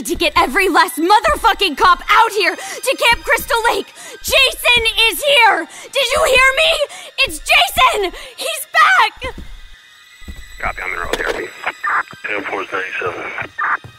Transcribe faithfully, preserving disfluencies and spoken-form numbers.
need to get every last motherfucking cop out here to Camp Crystal Lake. Jason is here. Did you hear me? It's Jason. He's back. Copy, I'm in road therapy. ten four ninety-seven.